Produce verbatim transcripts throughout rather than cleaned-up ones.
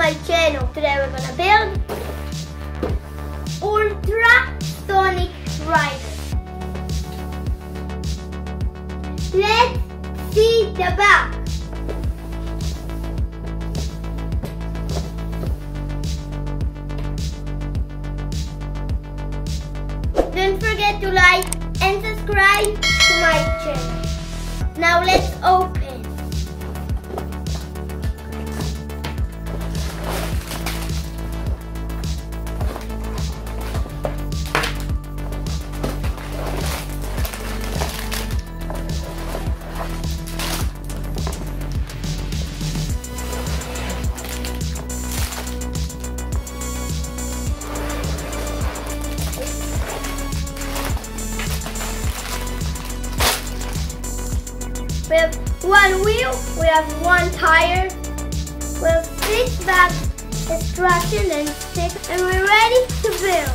my channel. Today we're gonna build Ultra Sonic Raider. Let's see the back. Don't forget to like and subscribe to my channel. Now let's open. We have one wheel, we have one tire, we have six back instructions and six, and we're ready to build.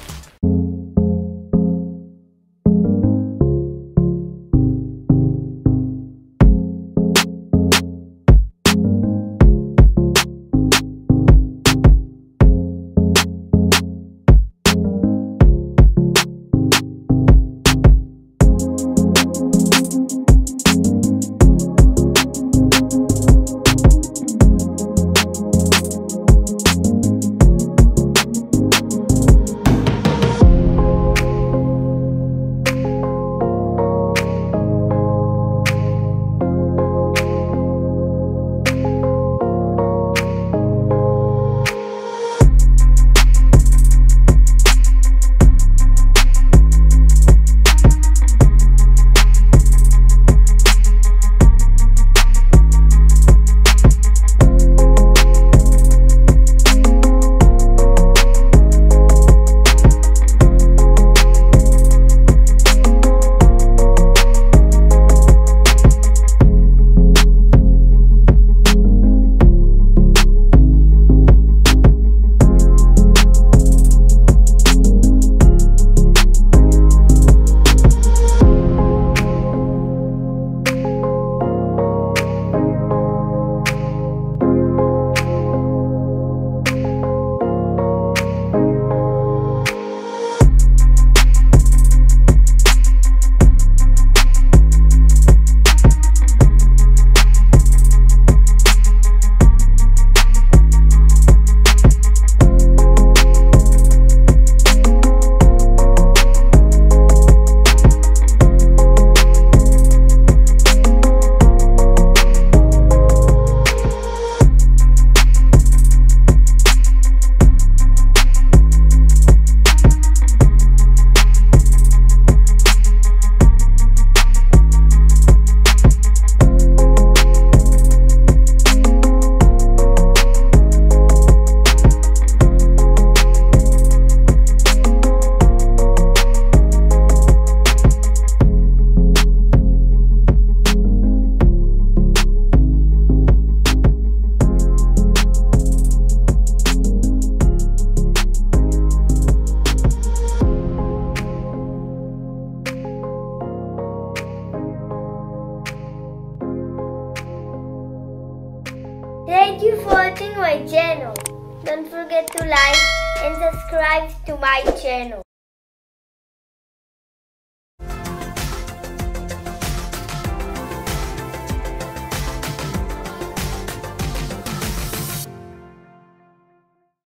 Thank you for watching my channel. Don't forget to like and subscribe to my channel.